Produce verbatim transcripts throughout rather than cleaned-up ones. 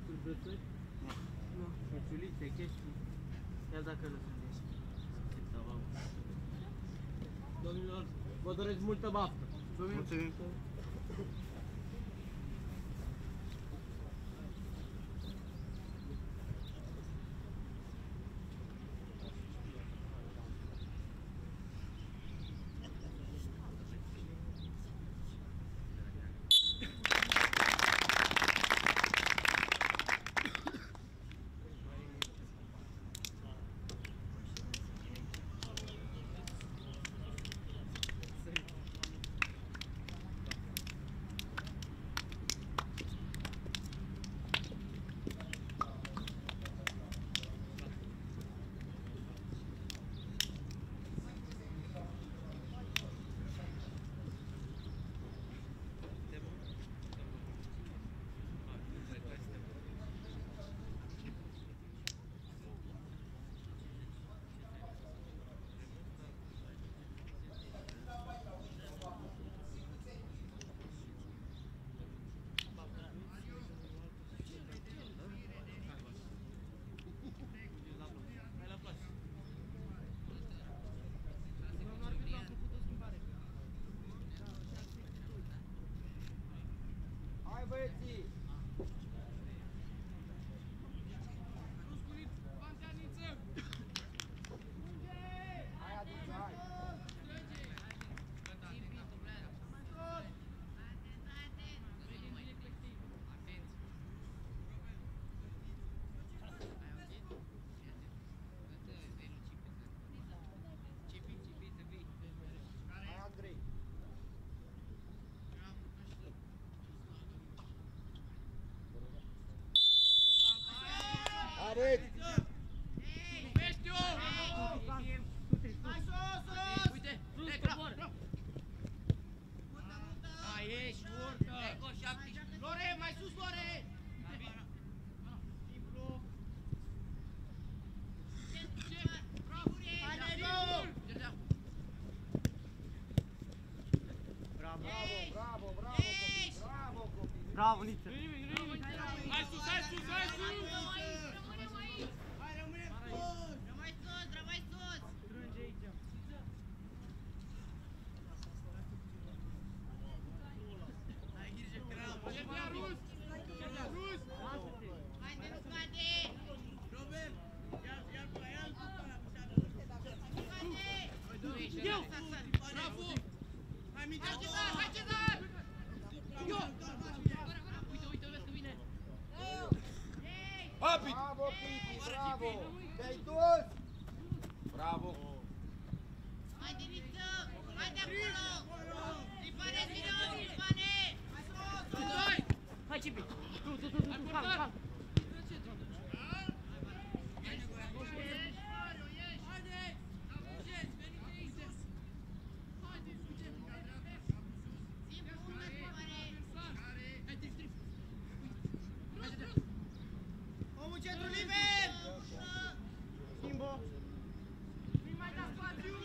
lucruri brățări? Nu. Meciulițe, chestii. Chiar dacă nu sunt ești. Domnilor, vă doresc multă baftă. Mulțumim. Hai băieții! Hai aduță, hai! Hai Andrei! Aret! Lore, mai sus, Lore! Bravo, bravo, bravo, copii, bravo, copii! Bravo, Niță! Hai sus, hai sus, hai sus! Hai, rămâne sus! Rămâi sus, rămâi sus! Strânge aici! Hai, grijă, crabă! Ce-mi-a rus! Ce-mi-a rus! Hai, te nu scade! Robert! Ia-l pe la el, cu ăla, cu seara! Scade! Eu! Bravo! Hai, mingea! Hai, Cezar! Hai, Cezar! Eu! Uite, uite, vezi că vine! Apit! Bravo, Pipi, bravo! Te-ai dus! Bravo! Haide, Niță! Haide acolo! Trifane, vine, Trifane! Hai! Hai, Cipi! Tu, tu, tu, tu, tu, calm, calm! Omul centru liber! Schimbă! Nu mai da spațiu!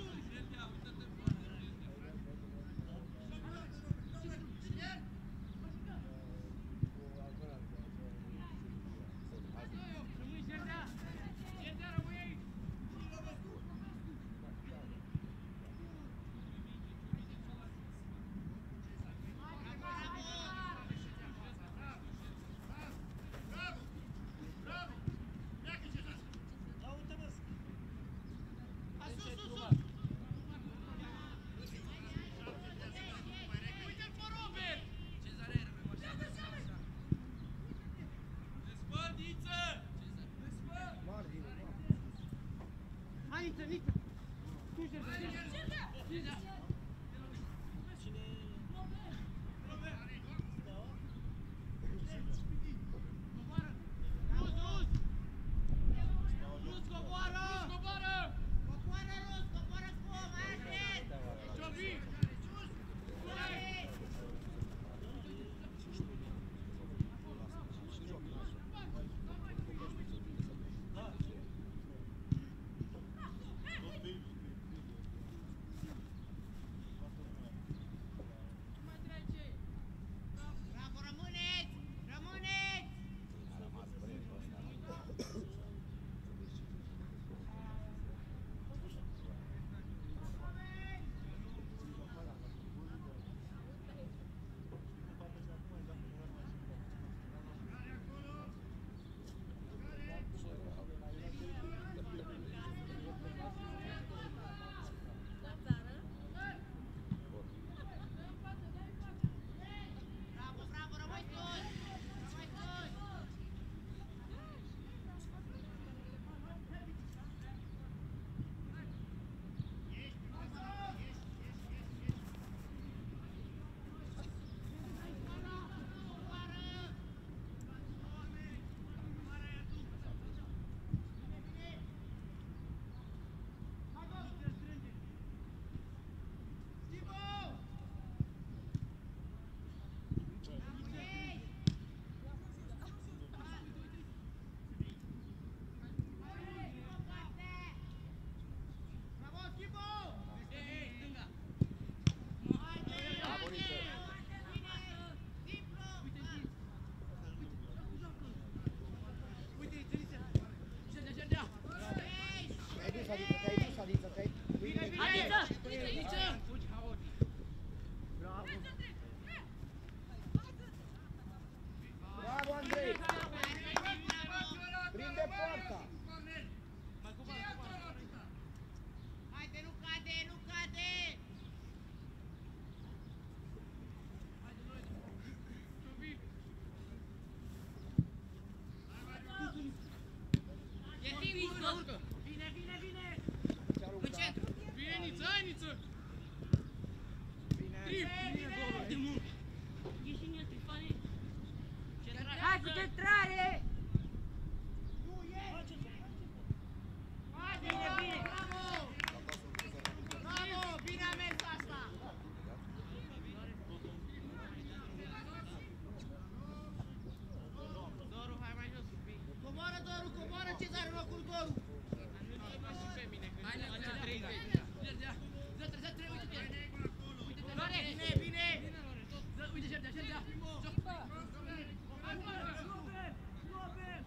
scorul! Hai, Neața, treizeci! Ză, ză, ză, trei, uite-te! Uite-te, Lore! Bine, bine! Ză, uite, Șerdea, Șerdea! Hai, Lore! Robert! Robert!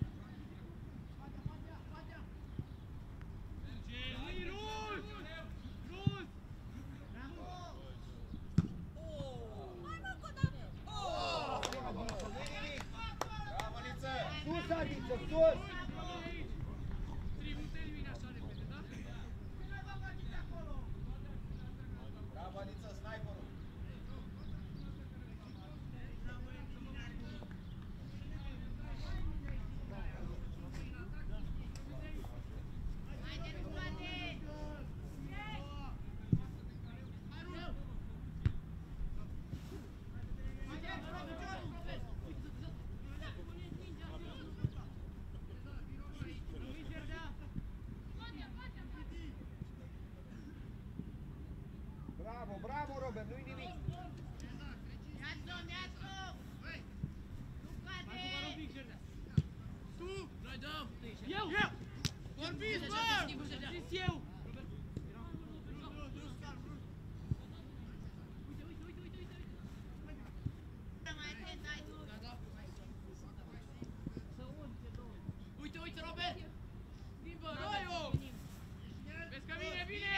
Rus! Rus! Bravo, Niță! Sus, Adiță, sus! Bravo, Niță, sniperul! Bravo, bravo, Robert, nu-i nimic! Neață, neață! Nu cade! Tu! Noi dăm! Eu! Eu! Vorbiți, bă! Zis eu! Uite, uite, uite, uite, uite! Mai atent, hai tu! Uite, uite, Robert! Schimbă, Roiu! Vezi că vine, vine!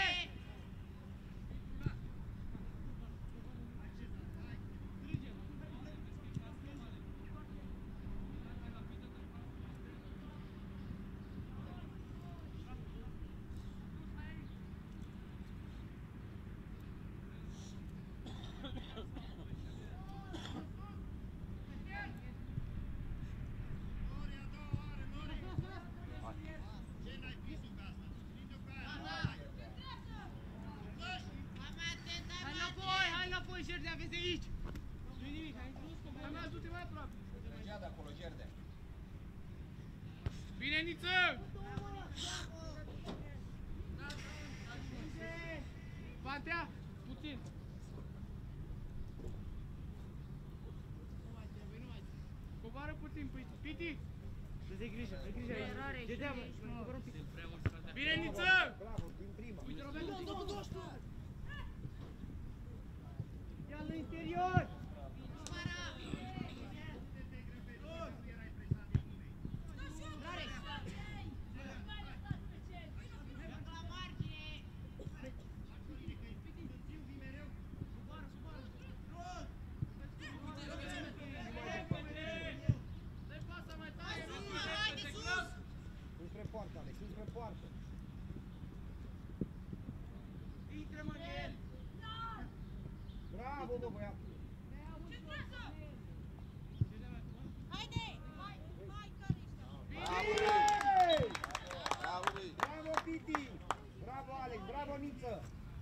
Gerdea, vezi aici! Nu-i nimic, ai introdus că mai mai du-te mai aproape. Trăgea de acolo, Gerdea. Bine, Niță! Pantea, puțin. Coboară puțin, Piti. Piti! Să-ți grijă, ai grijă aici. Gerdea, mă, coboară un pic. Bine, Niță! Bravo, din prima. Uite, Robert, două, două, două! Ia-l în interior! Înspre poartă, Alex, înspre poartă. Intră-mă în el! Bravo, bă, băiatul! Bravo, Bravo, Bravo, Piti! Bravo, Alex! Bravo, Niță!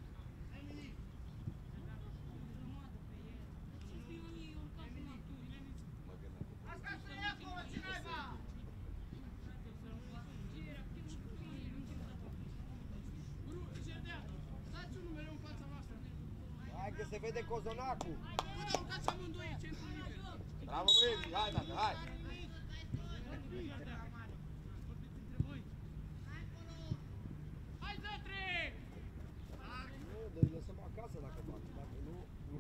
Hai că se vede cozonacul! Bă, dar urcați amândoi, centru liber! Bravo, băieți! Hai, tată, hai! Hai, Zătre! Nu, dă-i lăsăm acasă dacă fac, dacă nu... nu.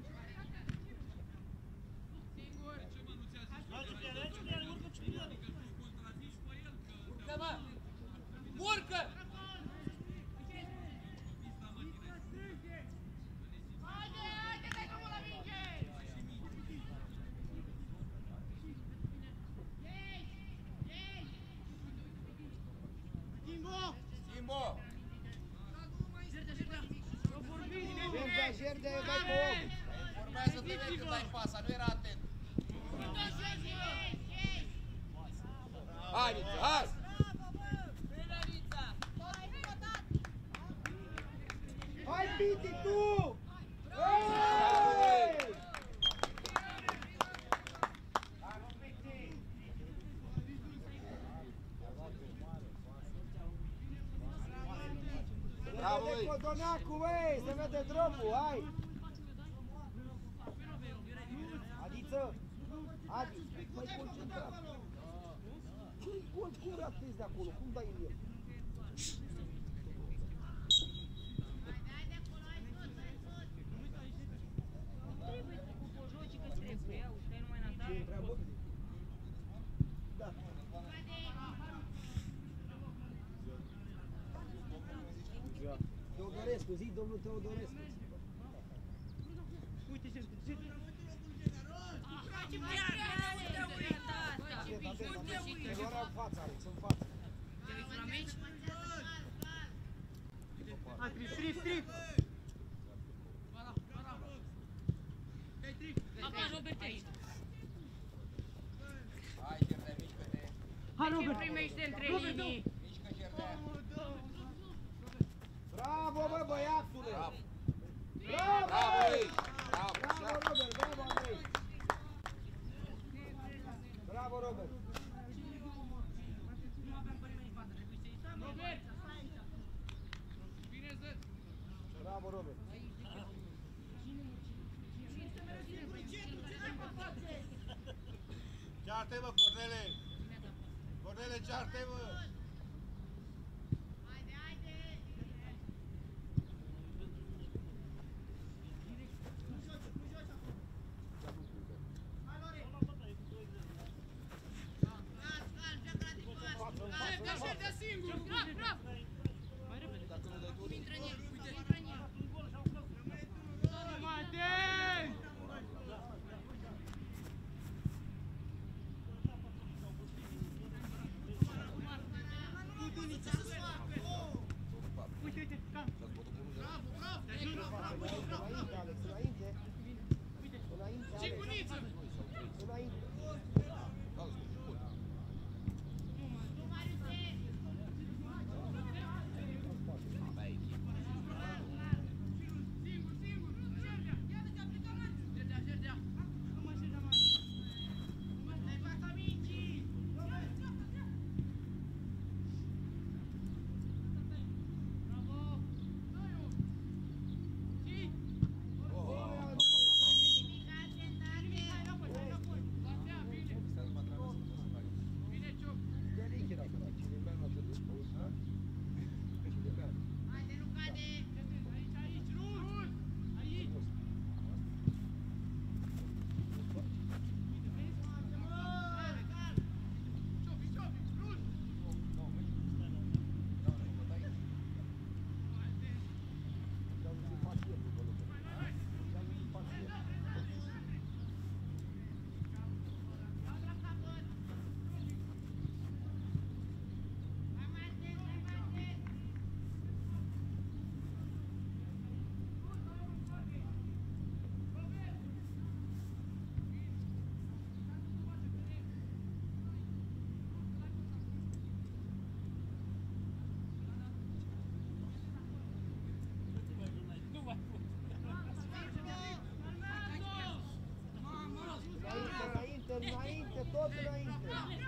Singur! Urcă, mă! Urcă! Haide, haide, dai drumul la minge! Timbo! Timbo! Gerdea, Gerdea! Eu vorbim! Gerdea, Gerdea, dai pe om! Formează-te, vei, când dai pasa, nu era atent. Hai, Niță, hai! Hai, Piti, tu! Hei! Bravo, Se vede codonacul, băi! Se vede drumul, hai! Adiță! Adi, mai concentrat! Ce-i gol curat de acolo? Cum dai în el? Ce întreabă? Da. Teodorescu, zi domnul Teodorescu. Teodora în față, Alex, în față. Hai, trip, trip, trip! Apa, Robert, aici. Hai, Gerdea, mișcă-te. Hai, Robert! Primește între linii. Mișcă, Gerdea. Bravo, bă, băiatule! Bravo. Bravo! Bravo, ei! Bravo, Bravo, așa. Robert, bravo, Andrei! Bravo, Robert! Robert! Bine, Zăt! Bravo, Robert! Cearte, mă, Cornele! Cornele, cearte, mă! Șerdea singur! Bravo, bravo! Dacă nu dai tu, Intră în el, uite, intră în el. Mai atent! Uite, uite, cam! Bravo, bravo! Înainte, Alex, înainte! Înainte, Alex! Cicuniță! Înainte! Singur, singur! Șerdea! Șerdea, Șerdea! Dai fața micii! Bravo! Și! Batea, bine! Bine, Cioc! Dă lichid acolo, cine bea nu atât de spus, da? Cine bea? Aici, aici, Rus! Aici! Ciopi, ciopi, Rus! Dau un pacient, după lucru. Dau un pacient. Înainte, înainte, înainte, tot înainte!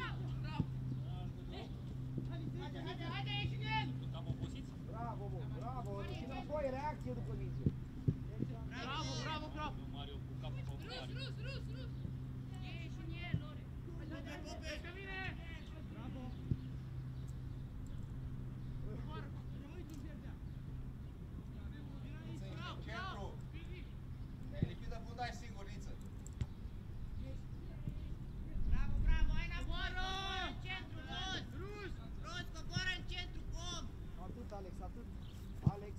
Bravo, bă, bravo! Și înapoi, reacție după minge! Bravo, bravo, bravo! Rus, Rus, Rus, Rus! Ești în el, Lore! Ești bine! Bravo! Centru! Te-ai lipit de fundai singur, Niță. Bravo, bravo, hai înapoi! În centru, Rus! Rus! Rus, coboară în centru, om! Atât, Alex, atât! Alex!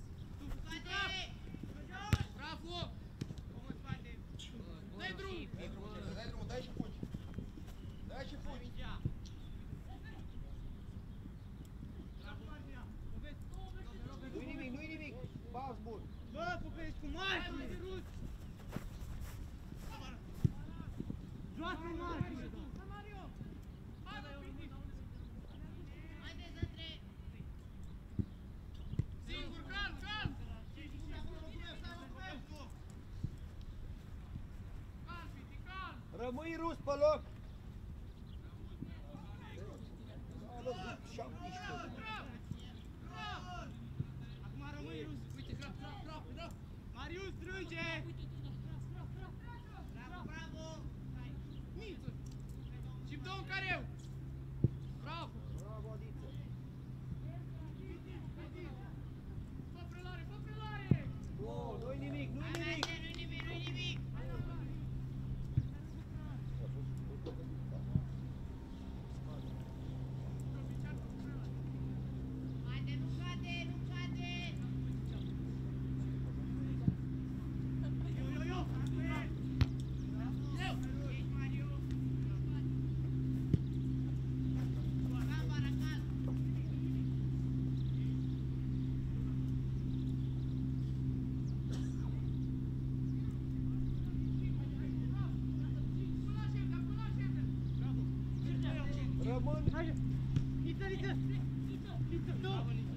Bravo! Om în spate! Dă-i drum! Dai drumul, Gerdea, dai drumul, dai și fugi. Dai și fugi. Nu-i nimic, nu-i nimic! Pas bun! Bă, Popești, cu margine! Joacă margine! Singur, calm, calm! Calm, Piti, calm! Rămâi rus pe loc! S-a lăsat șaptesprezece. Acum rămâi Rus! Uite, grab, grab, grab, grab! Marius, strânge! Bravo, bravo! Niță! Și-mi dă un careu! Bravo! Bravo, Adiță! Liță, liță! Liță! Bravo, Liță!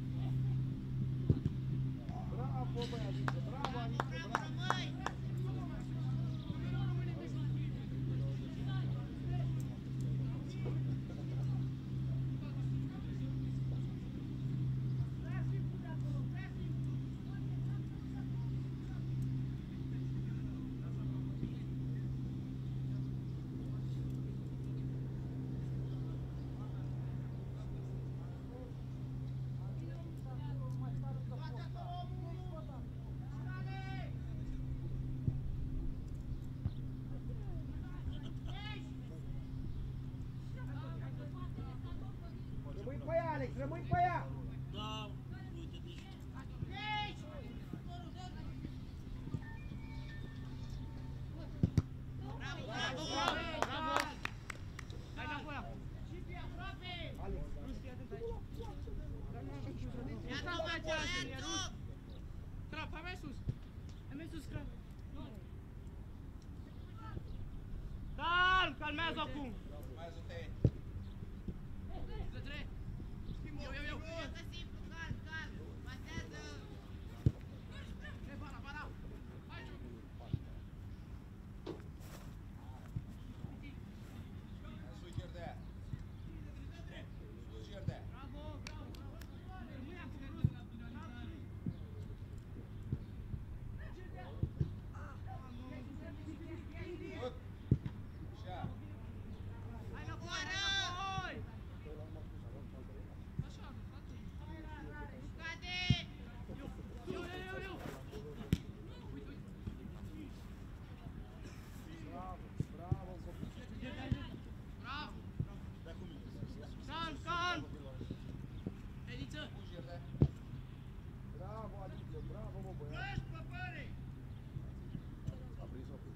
Bravo, băiatiță, bravo, Aniță, bravo! Rămâi pe ea, Alex, rămâi pe ea! Da, uite, deci... Bravo, bravo, bravo! Bravo! Hai înapoi! Alex, Rus, fii atent aici! Ia trap aici, Arsenie, Rus! Trap, hai mai sus! Hai mai sus, trap! Calm, calmează acum! Urmează-te. Liță, trei! Eu, eu, eu! Trei, bara, bara! Hai, joc! Sus Gerdea. Sus Gerdea. Bravo, bravo, bravo! Rămâi acum, Rus! Hop. Așa. Hai înapoi, hai înapoi! Așa, frate! Eu, eu, eu, eu! Uite, uite! bravo, bravo, copii! Bravo! Calm, calm! Eliță! Sus Gerdea. Bravo, Aniță, bravo, mă, băiat! A prins-o cu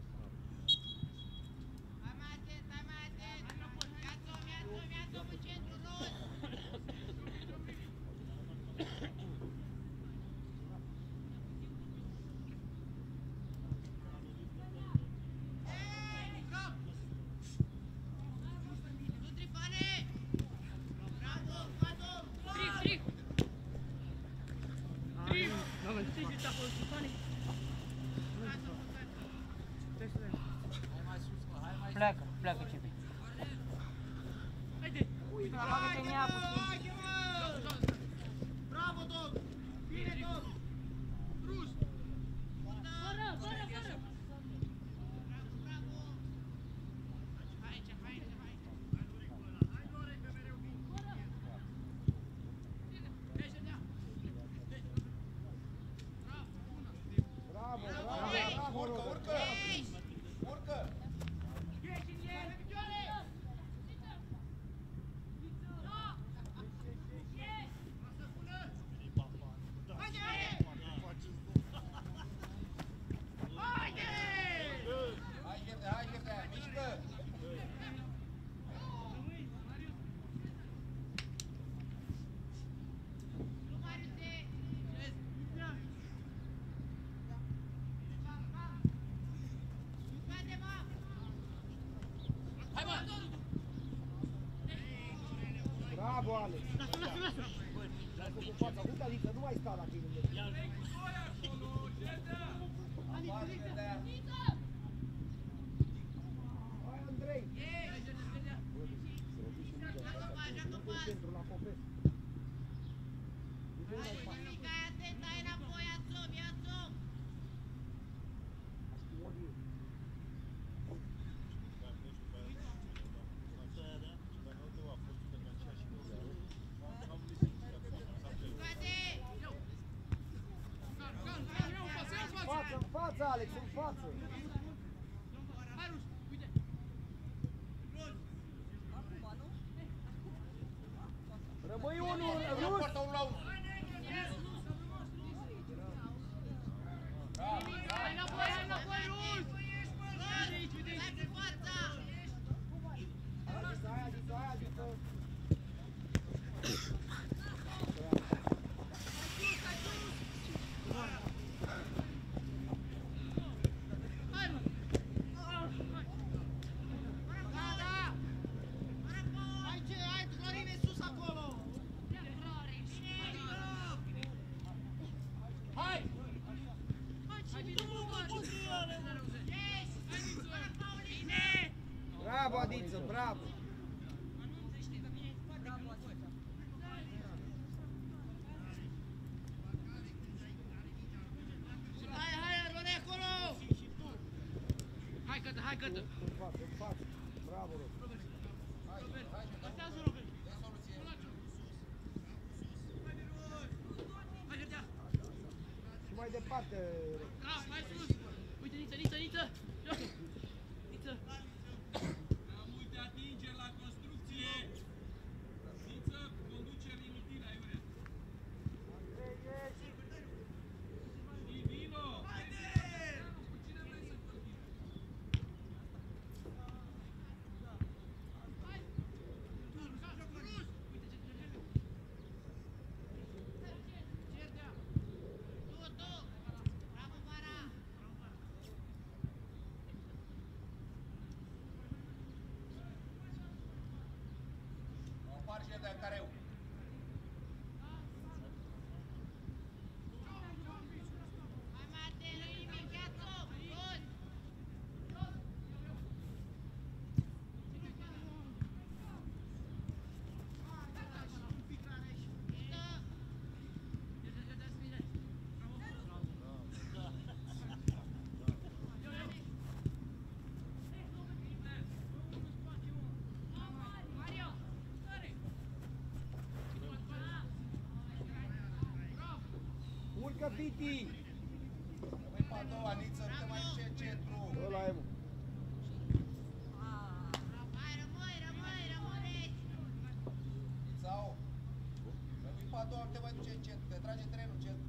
Strig, strig! Strig! Strig, uite acolo, Stefane! Pleacă, pleacă Cipi. Haide! Uite, bagă-te în ea puțin. Bravo, dog! Bine, dog! Rus! Fără, fără, fără! Aici, aici, aici! Hai, Lore, că mereu vin! Ieși în ea! Bravo, bună! Bravo, bravo, bravo, Urcă, Robert! urcă. Urcă. Ieși în el! Pe picioare! Lasă bună! Haide, haide! Haide! Hai Gerdea, hai Gerdea. Mișcă. Hai, mă! Bravo, Alex! Lasă, lasă, lasă! Lasă cu fața, uite, Aniță, nu mai sta dacă e lângă tine. Apar Gerdea. Hai, Andrei! Hai, Gerdea, Gerdea! În centru, la Popescu. Nu mai fac. Ori, Față, în față, Alex, în față! Hai, Rus! Uite! Rămâi unul, Ia Rus! poarta unul la unul. Bravo, bravo. Hai înapoi, hai înapoi, Rus! Uite aici, uite aici! Hai, Adiță, hai, Adiță, hai, Adiță! Hai, mă! Hai! Da, da! Hai, ce, hai, hai! Bravo! Hai, hai, Arone, acolo! Hai, Cătă, hai, Cătă! În față, în față. Bravo, Robert. Passează, Robert! Hai, Gârdea! Și mai departe, Robert. Cap, mai sus! Uite, Niță, Niță, Niță! Joacă! Niță! Prea multe atingeri la construcție. Niță, conducere inutilă, Iurea. Divino! Cu cine vrei să continui? O parte de careu. Urcă, Viti! Rămâi pe a doua, Niță, nu te mai duce în centru. Ăla e, mă. Nițau, rămâi pe a doua, nu te mai duce în centru. Te trage trenul în centru.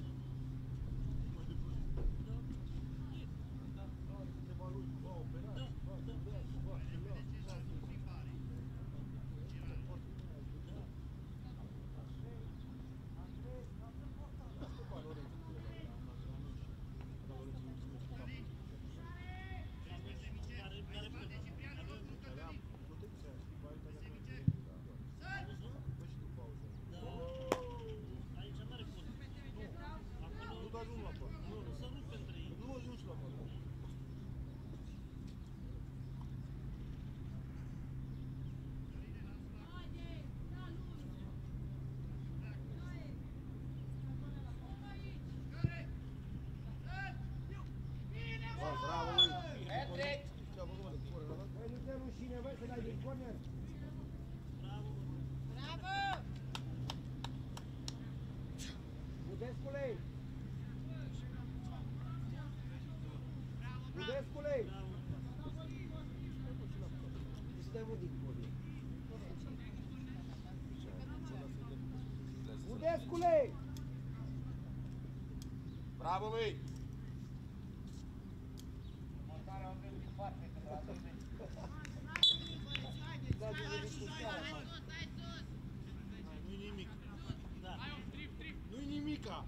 Bravo, lui! Patrick! Băi, nu te rușine, băi, să dai din corner! Budescule! Budescule! Stai mă din corner. Budescule! Bravo, băi! Montarea o vreme din parte, că de la doi metri. Da, de venit cu scara. Nu-i nimic. Da. Hai, un trip, trip! Nu-i nimica.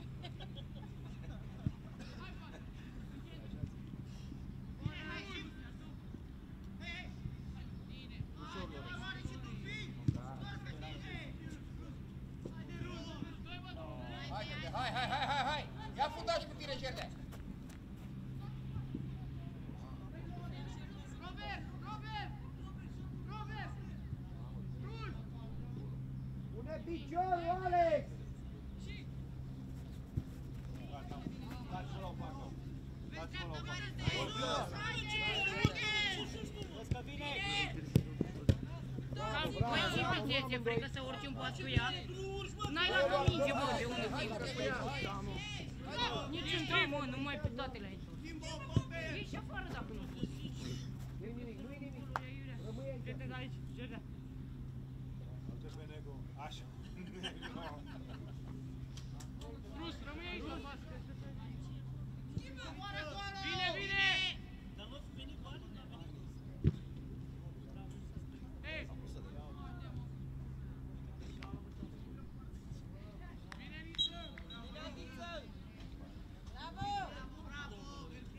Hai, Gerde, hai, hai, hai, hai, hai! Ia fundaș cu tine, Gerde! Robert! Robert! Robert! Rul! Pune piciorul, Alex! Dați-mă la o parte. Dați-mă la o parte. Vezi că vine! Băi, și pe ție ți-e frică să urci în pas cu ea? N-ai luat o minge, bă, de unul singur cu ea. Nici în trei, mă, numai pe toate le-ai tot. Ieși afară dacă nu. Nu-i nimic, nu-i nimic. Rămâi aici. Uite de aici, Gerdea. Du-te pe nego. Așa. Rus, rămâi aici la pas. Vine, vine! Dar nu fi venit bani? Hei! Vine, Niță!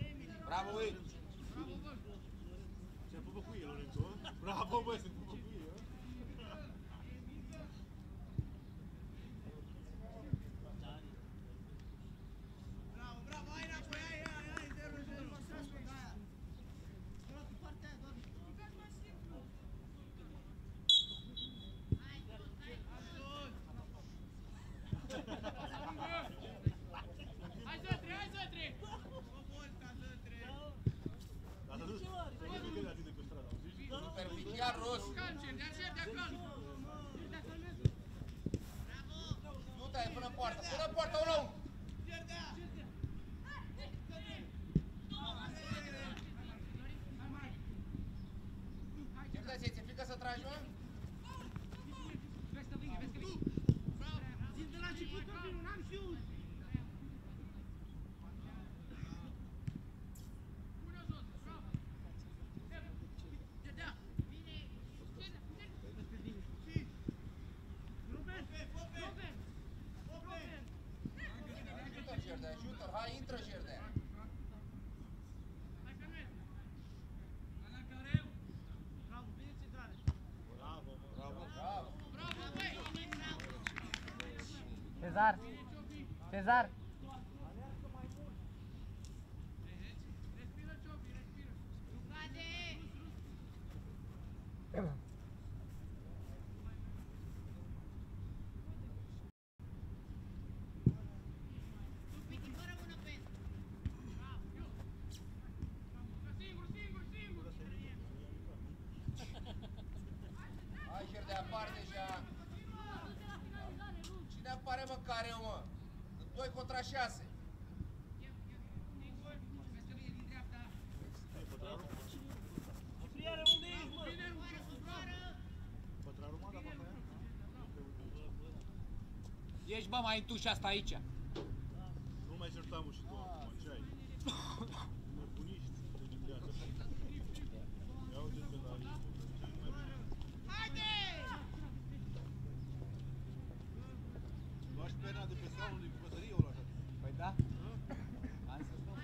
Bravo, băi! Se pupă cu el, Lorenzo. Bravo, bă, se pupă cu el. Cezar! Cezar! Respiră, Ciobi, respiră. Jucate! Hai, Ger, de apar deja. Cine apare, mă, care, mă? doi contra șase. Ești, bă, mai tu și asta aici. Nu mai certam și tu acum, ce ai? Nebuniști, de viață. Ia uite pe la aici. Haide! Lași perna de pe scaunul de bucătărie, ăla așa. Păi da? Hai să spun.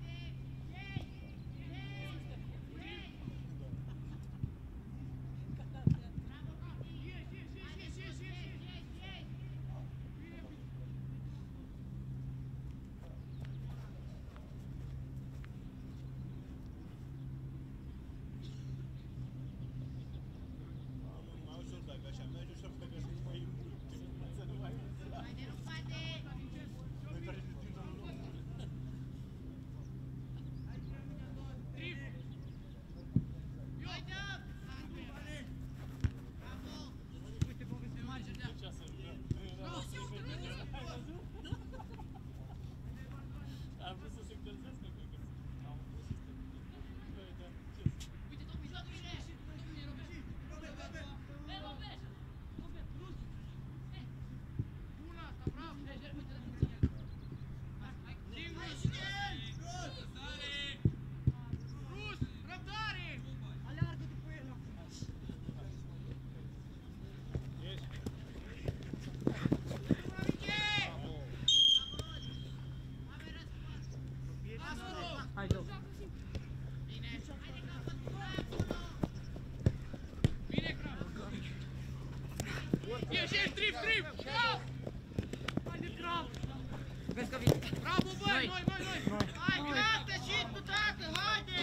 Mai ușor dacă așa merge, ușor dacă așa mai să nu mai Haide, rupate! mai tare de timp să nu luăm. Haide! Bravo! Uite, bă, se marge de acolo. Am vrut să se încălzească, cred că am vrut să se Uite, tot mijloc, bine! Tot bine, Robert! Robert! Robert! Robert, Rus! Bună asta, bravo! Uite, uite, uite! Hai, singur! Rus! Rus! Răbdare! Aleargă după el acum! Hai, joc! Bine, Crab! Ieși, ieși, trip, trip! Crab! Haide, Crab! Vezi că vin! Bravo, băi! Noi, noi, noi! Hai, Crab, te și tu, tată! Haide!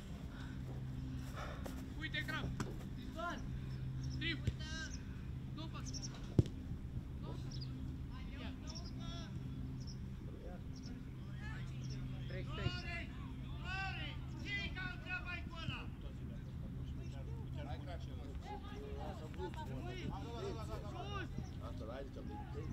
Uite, Crab! Trip! Nu fac! Trec, trec! Hai, crack. Asta la aici am venit.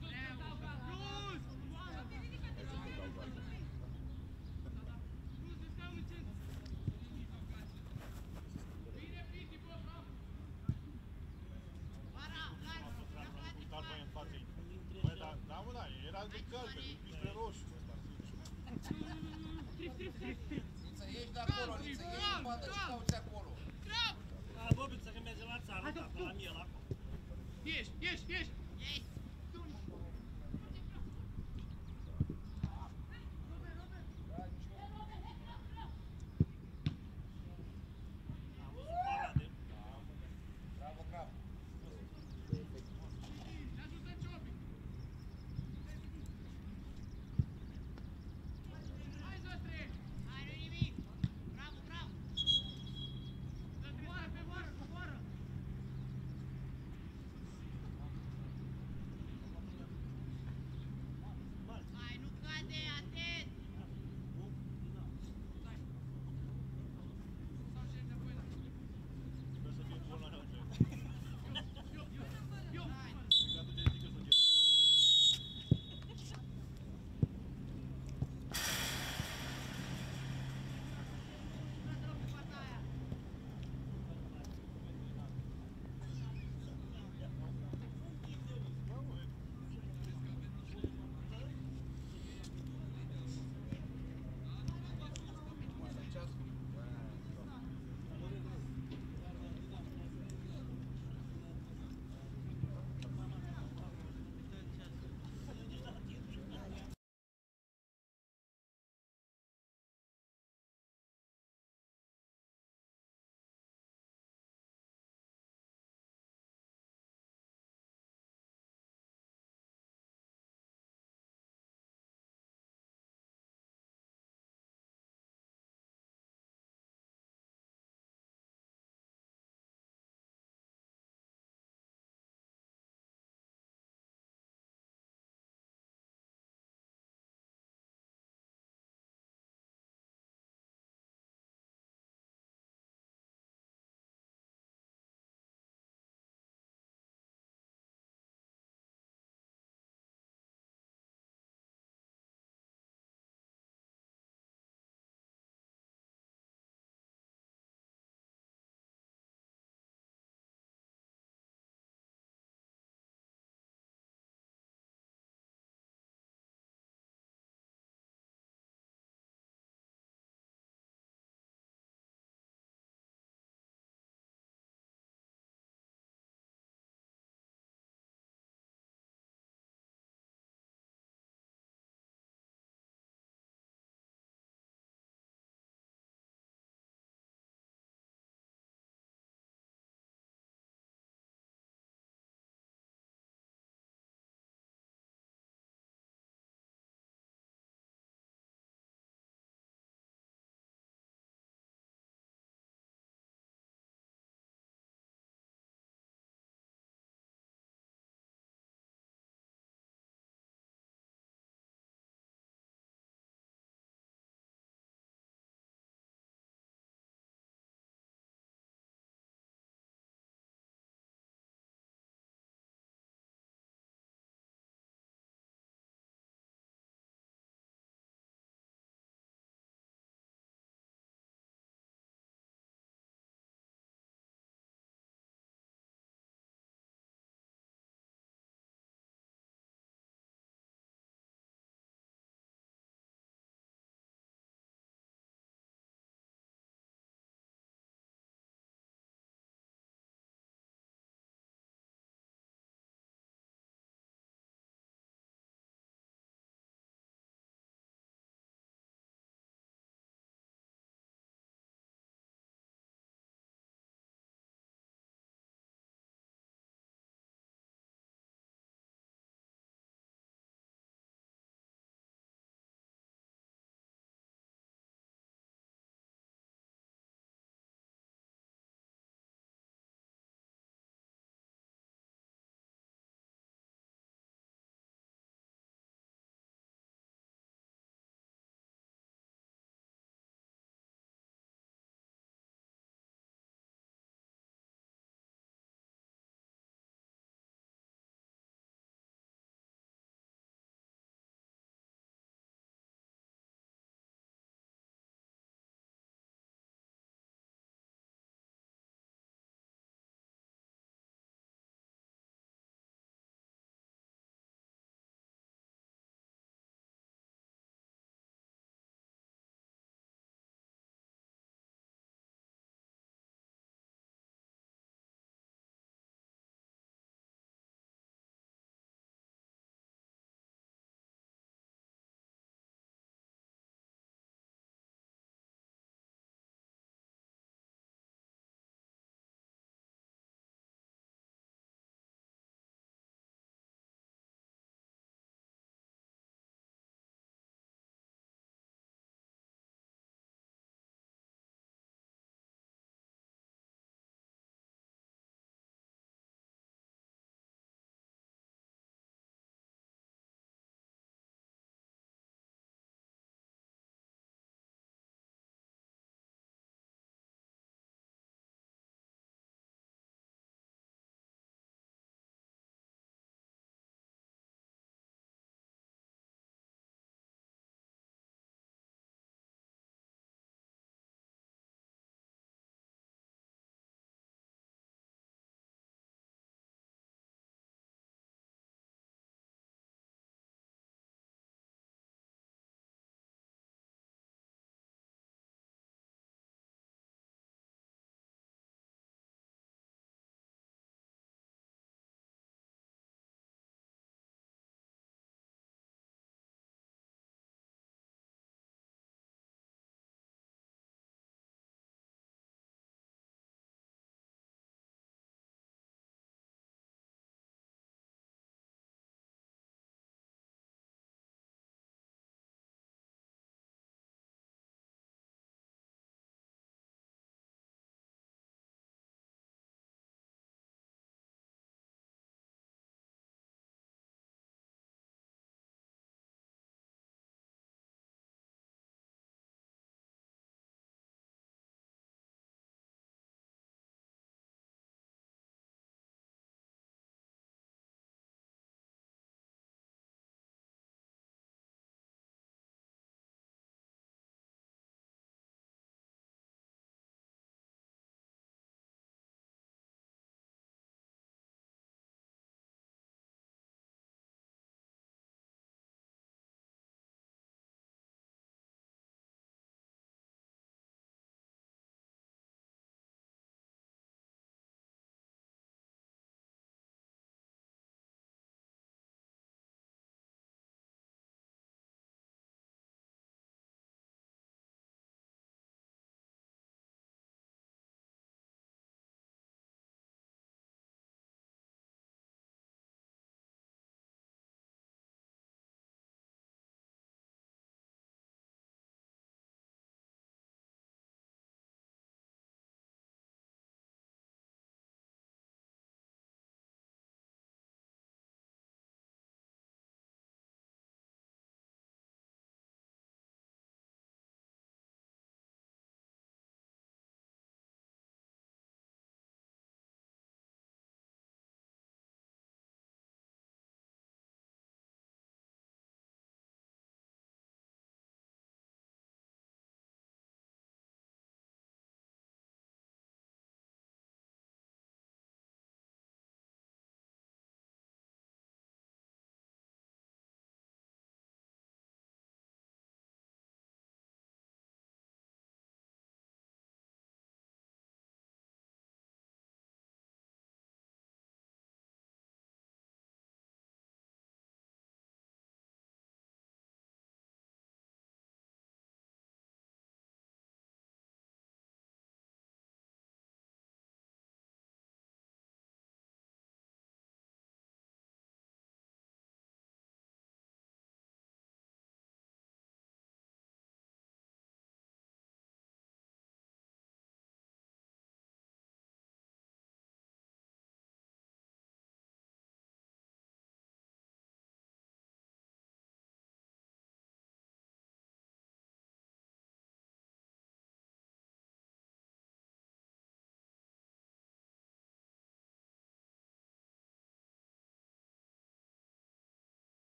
uitat mai în față. Băi, da, da, mă, da, era de galben, spre roșu ăsta. Liță, ieși de acolo, Liță, ieși în bandă, ce cauți acolo? A, bă, să că merge la țară, tata, la mie, la acolo. Ieși, ieși, ieși! Ieși! Am văzut parade. Bravo, Crab. Hai, Zostre! Hai, nu nimic! Bravo, bravo! Coboară, coboară, coboară!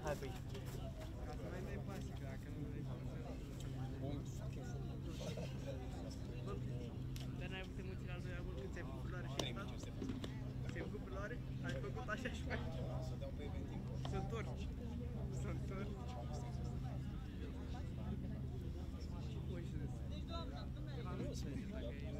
Hai pe aici. Ca să mai dai pasii, că dacă nu vrei să Dar n-ai avut emoții la al doilea gol când ți-ai făcut culoare și ai stat? Ți-ai făcut culoare? Ai făcut așa și faci? Să întorci. Să întorci. Ui, și râs. Era nu să zic dacă e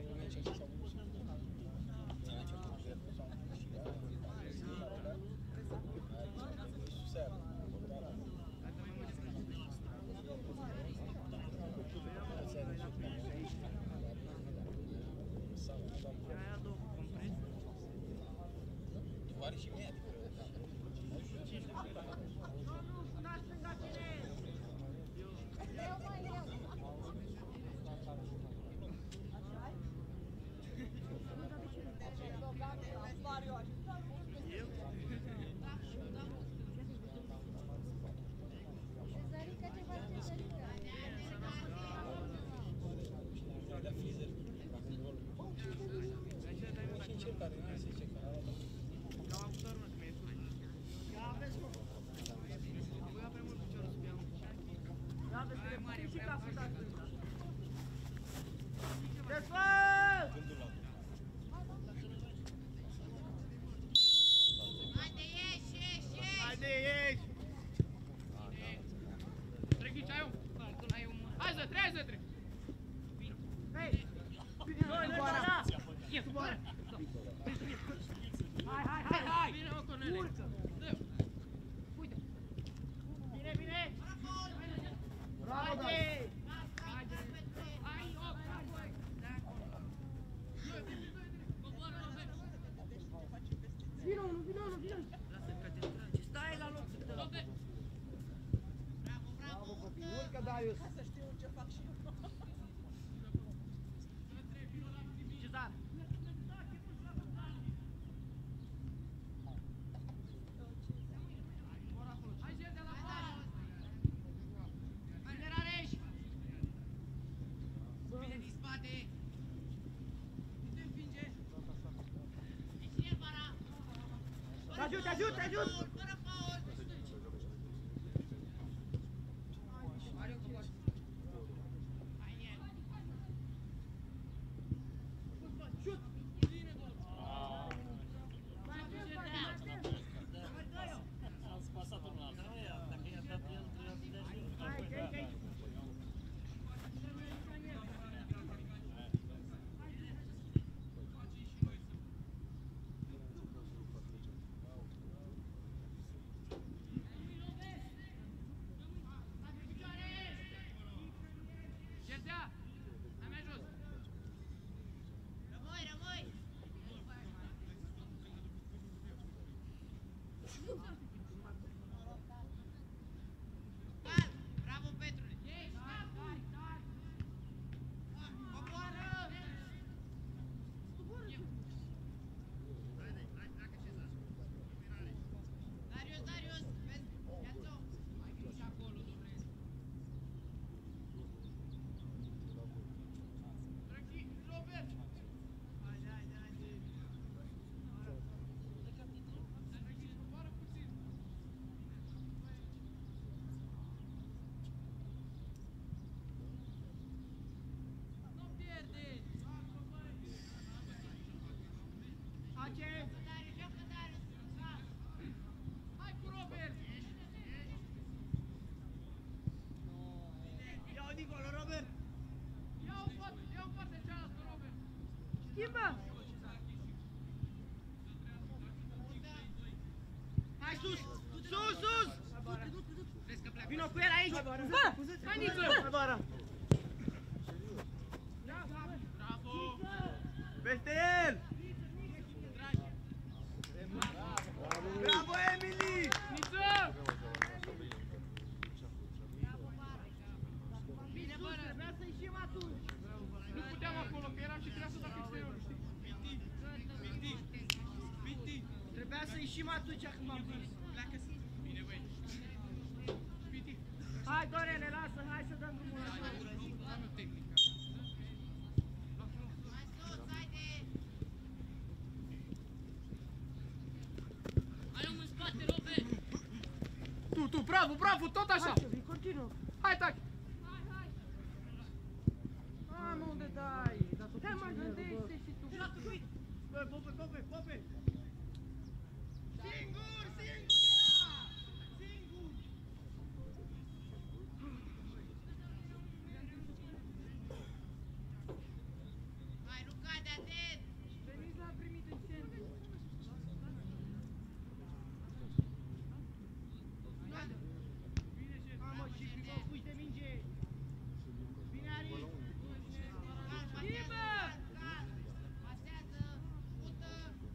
Te ajut, te ajut, te ajut! Hai sus! Sus, sus! Vino cu el aici! Bă! Hai Nicu! Bă! Bravo! Peste el! Bravo, Emily! Nicu! Bine, bă! Trebuia să ieșim atunci! Nu puteam acolo, că eram și trebuia să dau pe exteriorul, știi? Minti! Minti! Trebuia să ieșim atunci când m-am prins. Pleacă-ți! Bine, băi! Minti! Hai, Dorele, lasă! Hai să dăm drumul ăla! Am o tehnică! Hai sus, haide! Hai om în spate, Rob! tu, bravo, bravo, tot așa! Hai, continuă! Hai, taci! Mamă, unde dai? Te mai gândește și tu! Bă, Pope, Pope, Pope! Singur, singur era! Singur! Hai, nu cade, atent! Veniți l-a primit în centru! Mamă, și vă fugi de minge! Bine, Ari! Schimbă! Pasează! Pută!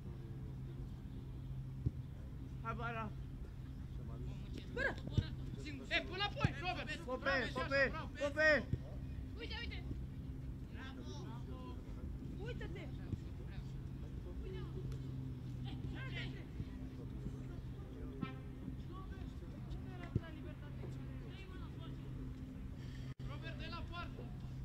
Hai, Bara! Ei, până apoi, Robert! Pope, Pope, Pope! Uite, uite! Uită-te! Robert, de la poartă!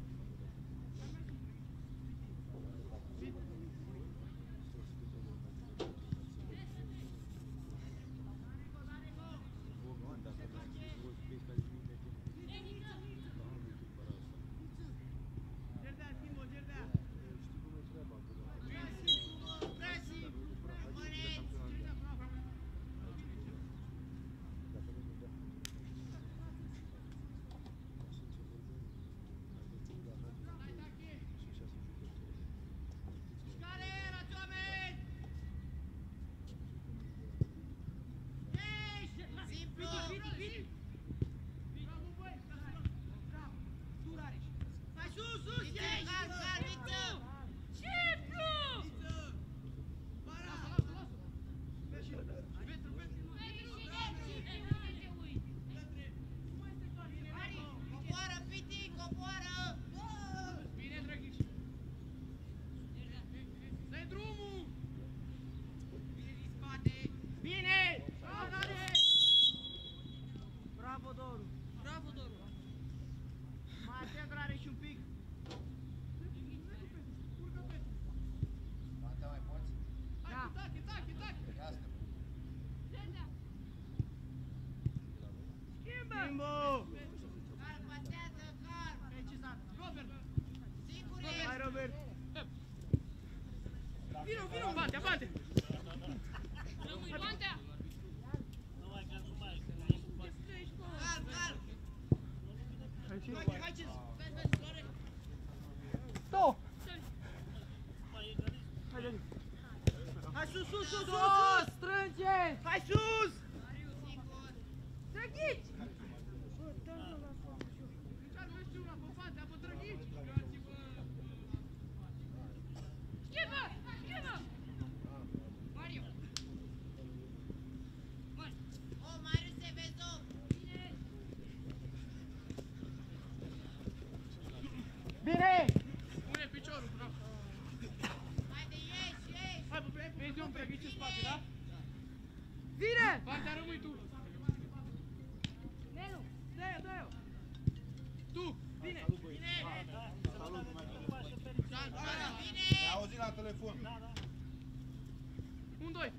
Gerdea, Timo, Gerdea! Care erați, oameni? Simplu! Bravo, băi! Bravo! Tu, Rareș! Hai sus, sus, ești! Calm, calm, Viță! Simplu! Lasă, lasă, lasă! Petru, Petru! Coboară, Piti, coboară! Bine, Drăghici! Dă-i drumul! Bine din spate! Bine! Rareș! Bravo, Doru! Bravo, Doru! Mai atent, Rareș, un pic! Te mai poți? Da! Tache, tache, tache! Asta. Schimbă! Schimbă! Calm, pasează, calm! Precizat! Robert! Sigur Hai, ești! Robert! Vino, vino! Bate, bate! Rămâi, Bantea! Calm, calm! Hai, hai, ce Vezi, vezi, Flore! Două! Hai, Denis! Hai, sus, sus, sus, sus! Sus! Strânge! Hai, sus! Sigur! Drăghici! Lucian, nu știu una pe Bantea, pe Drăghici! Schimbă! Schimbă! Mario! O, Marius se vezi, o! Bine! Pune piciorul, bravo! Haide, ieși, ieși! Hai, Pope, hai, Vezi un Drăghici în spate, da? Vine! Bantea, rămâi tu! Nelu! Dă-i-o, dă-i-o! Tu! Bine! Bine! Salut, cum ai venit? Calm, calm, bine! Ne auzit la telefon. Un, doi!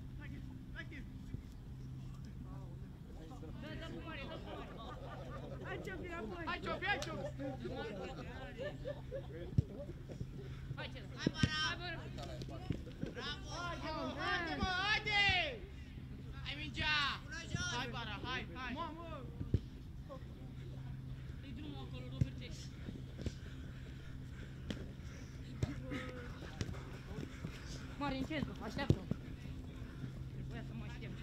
Hai, Ciofi, înapoi! Hai, Ciofi, hai, Ciofi! Hai, Cel. Hai, Bara! Hai, bă. Bravo! Haide, mă, haide! Hai, mingea! Hai, Bara, hai, hai! Mamă! Dă-i drumul acolo, Roberte. Mare în centru, așteaptă. Trebuia să mă aștept.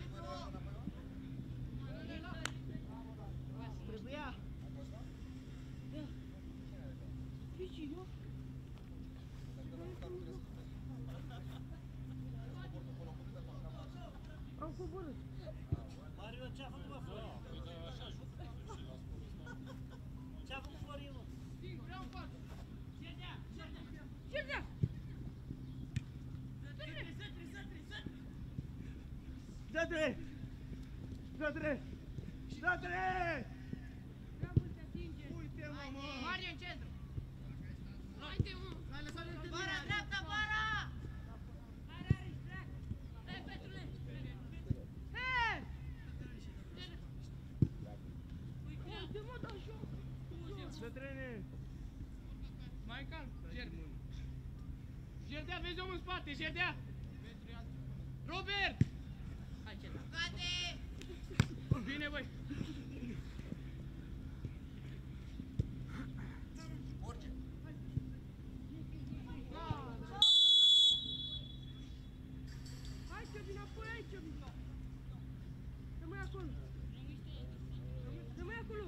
Trebuia! Da! Fici, eu? Au coborât! Mario, ce-a făcut, bă, Florin? Ce-a făcut Florin, mă? Sting, vreau în față! Ce vrea? Dă-te! Dă-te! Dă-te! Uite, mă, mă! Mario în centru. Haide, mă. L-ai lăsat de întâlnire! Bara, dreapta, Bara! Hai, Rari, drag. Hai, Petrule. Hei! Dă trene. Mai calm, Gerdea. Gerdea, vezi omul în spate, Gerdea! Robert! Hai, ce da. Bine, băi! Urge. Hai ce vin apoi, hai ce vin. Rămâi acolo. Rămâi acolo.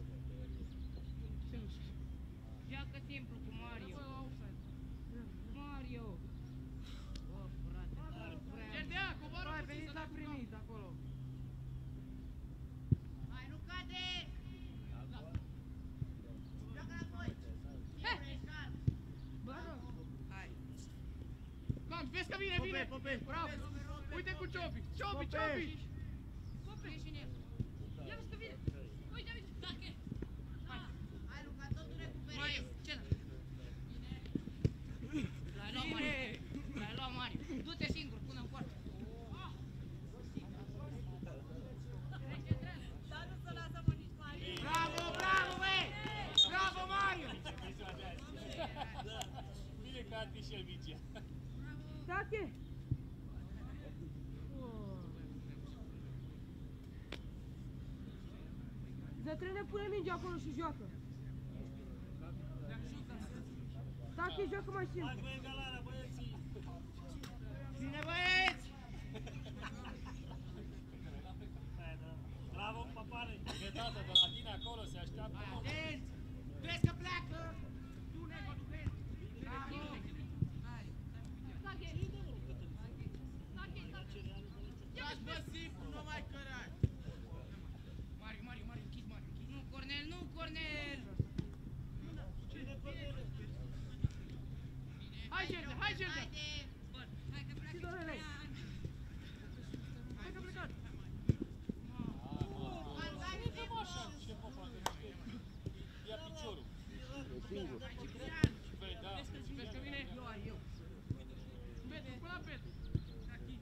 Joacă simplu cu Mario. Mario. O, frate, tare prea. Gerdea, coboară Hai, puțin veniți să la dai primit acolo. Hai, nu cade! Hai. Calm, vezi că vine, Pope, vine! Pope. Bravo! Uite cu Ciopi! Ciopi, Pope. Ciopi! Pope, ești în el. Ia vezi că vine. Uite, uite, tache! Hai, Luca, totul recuperezi. Mario, ce da? L-ai luat, Mario. L-ai luat, Mario. Du-te singur, până în poartă. Dar nu să lasă mă nici Mario. Bravo, bravo, băi! Bravo, Mario! Bine că a atins și el mingea. Tache. Zătrâne, pune mingea acolo și joacă. Tache, joacă mai Hai simplu. cu egalarea, băieții! Bine, băieți! Hai, da. Bravo, papare! Bine, tată, de la tine acolo se așteaptă. Atenți! Vezi că pleacă! Tu, Nego, tu vezi! Bravo! Dați, bă, simplu, nu mai cărați! Mario, Mario, Mario, închid, Mario, închid! Nu, Cornel, nu, Cornel! Cine Corneliu? Hai, Gerdea, hai, Gerdea! Bun, hai că pleacă. Și Dorele. Hai că plecați! Ce popa de ia piciorul. E singur. Băi, da. Vezi că vine? Petru, până la Petru! Aquí!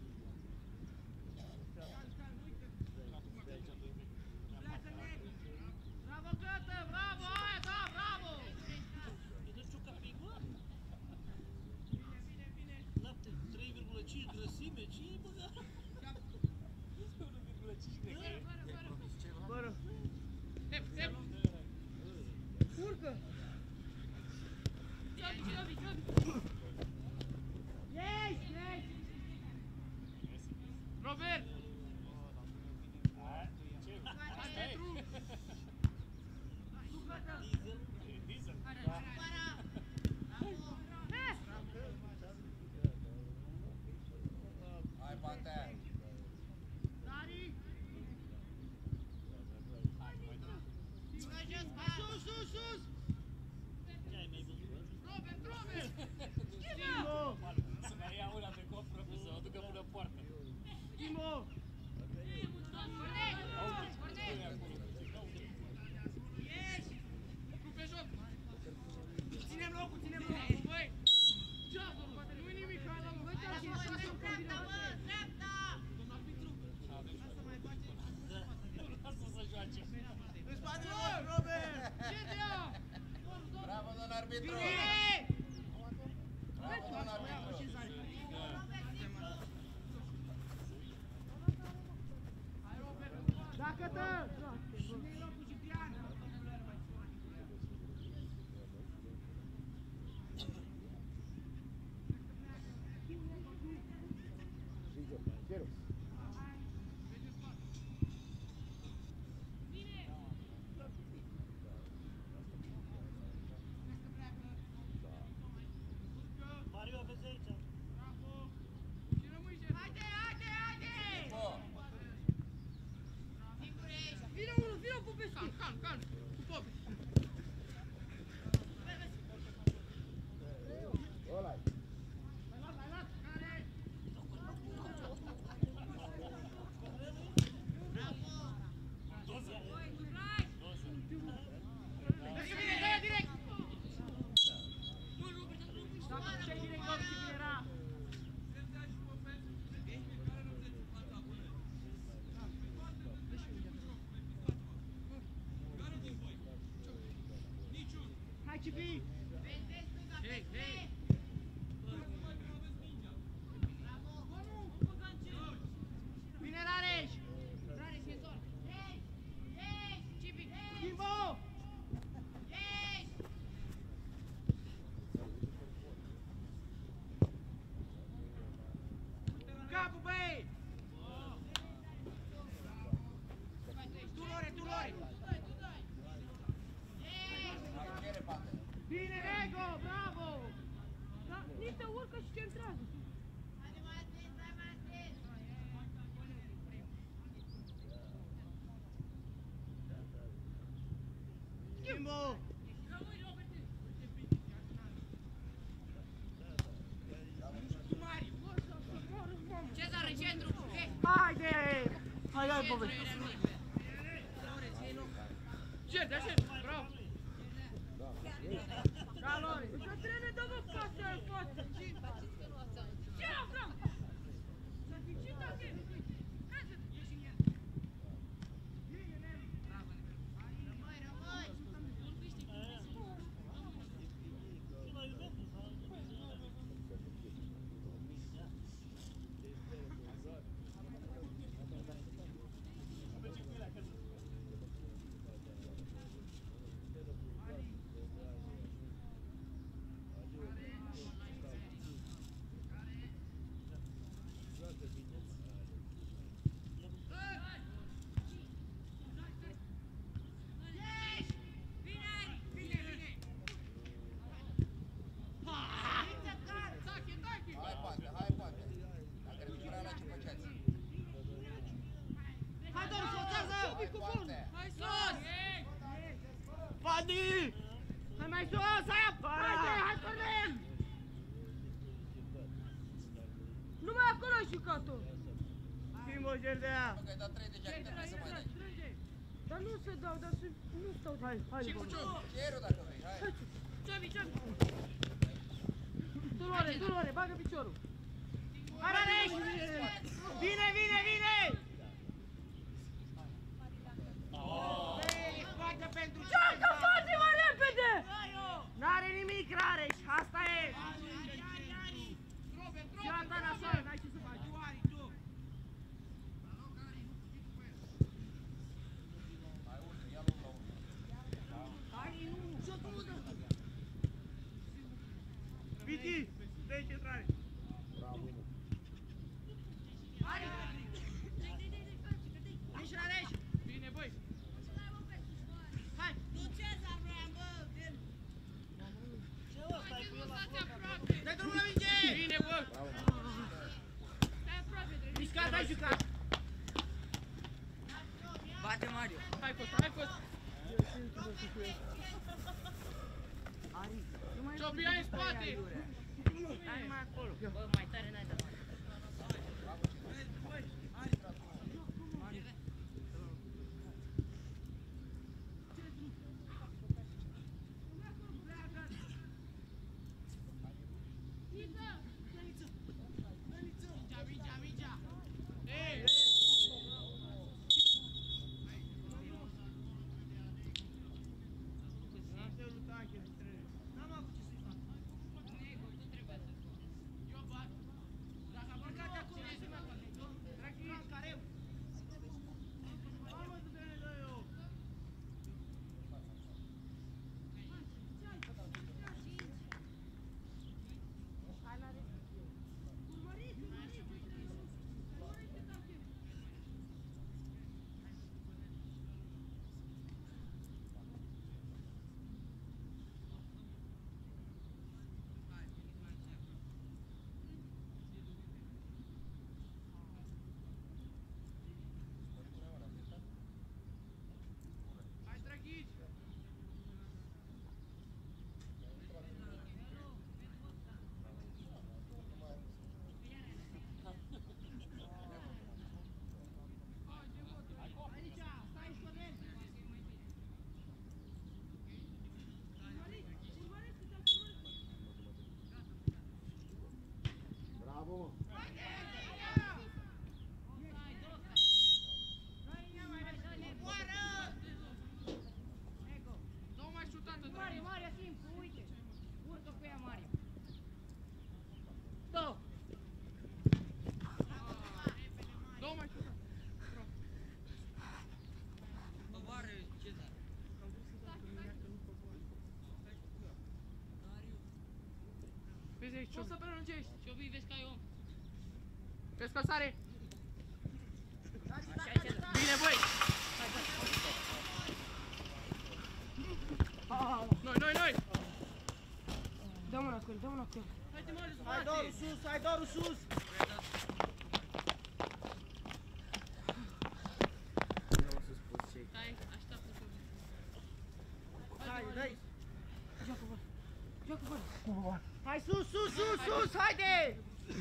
Bravo, Cătă! Bravo! Aia, da, bravo! E de ciuca pingă? Lapte, trei virgulă cinci grăsime, ce e băgat? unu virgulă cinci de greu. Bără. Step, step! Urcă. Ciobi, ciobi, ciobi! Ești, ești. Robert! Ce? Asta e? Petru! E diesel. Hai, bate. Dari! Sus, sus, sus! Ce ai mai văzut? Robert, Robert! Timo. Să mai ia una pe cop, propriu, să o ducă până în poartă. Timo. Cornel! Cornel! Rupe joc! Ținem locul, ținem locul. Băi! Geabă, nu-i nimic, hai la loc! Tache, așa să-l combinăm. Lasă să joace. În spatele lor, Robert! Ce de ea? Bravo, domn arbitru! Bine! Bravo, domn arbitru! Dacă te... Quiero. Mario, aveți aici. Bravo! Și rămâi, Gerdea! Haide, haide, haide! Bo! Vino unul, vino Popescu. Calm, calm, calm! Cu Pope! Ăla-i. L-ai luat, l-ai luat! Care? Doză. Doză. Vezi că vine, dă-i direct! Dacă ce direct lor și bine era. Schimbă! Cezar, în centru! Haide! Hai, hai, bă, Cer, de-așa, bravo! Da, Lore! Să trene, dă-mă față, față! Ce vreau? Să fii ce dacă? Hai, poate, hai, poate. Dacă revigioarea la ce faceați? Hai, Doru, soltează! Hai, poate. Hai sus! Vadi! Hai mai sus, hai apara! Haide, hai, Cornel! Numai acolo ai jucat-o! Schimbă, Gerdea! Bă, că ai dat trei, deci trebuie să mai dai. Dar nu se dau, dar se... nu stau de... Hai, hai, bă! Cerul dacă vrei, hai. Ciobi, ciobi! Tu, Lore, tu, Lore, bagă piciorul! Hai, Rareș! Vine, vine, vine! Scoate pentru ce? Joacă, face mai repede! N-are nimic, Rareș, asta e! Joacă nasoară, n-ai ce să faci! Hai, urcă, ia-l la urcă. Viti, dă-i centrare! Bravo, mă. Ești, Rareș! Bine, băi! Hai! Haideți, mă, stați aproape! Dai drumul la minge! Bine, bă! Stai aproape, trebuie! Mișcat, ai jucat! Bate, Mario! Hai, Costa, hai, Costa! Ciobi, ai în spate! Hai numai acolo! Bă, mai tare n-ai dat. Bravo, mă. Nu mai șutat-o, Mario, Mario, simplu, uite! Urcă pe ea, Mario! Dă! Nu mai șutat! Coboară, Cezar. Vezi aici, Ciobi. Poți să prelungești! Ciobi, vezi că ai om. Vezi că sare! Bine, băi! Noi, noi, noi! Dă mâna cu el, dă mâna cu el! Haide, mă, Hai, Doru, sus, hai, Doru, sus! Stai, așteaptă Ciobi. Hai sus, sus, sus, sus, haide!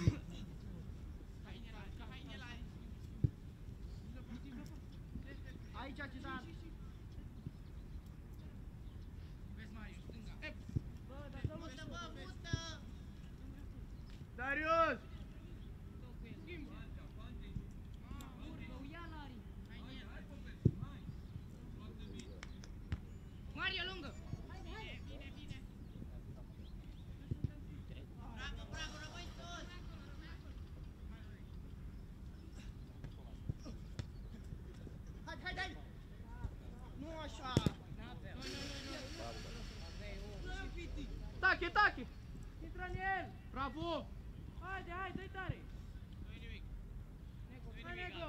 Aici, Cezar. Vezi, Marius, stânga. Mută, bă, mută! Darius! Mario, lungă! Bravo, bravo, rămâi sus! Hai, hai, hai! Nu așa! Tache, tache! Intră în el! Bravo! Haide, hai, dă-i tare! Nu-i nimic. Hai, Negru!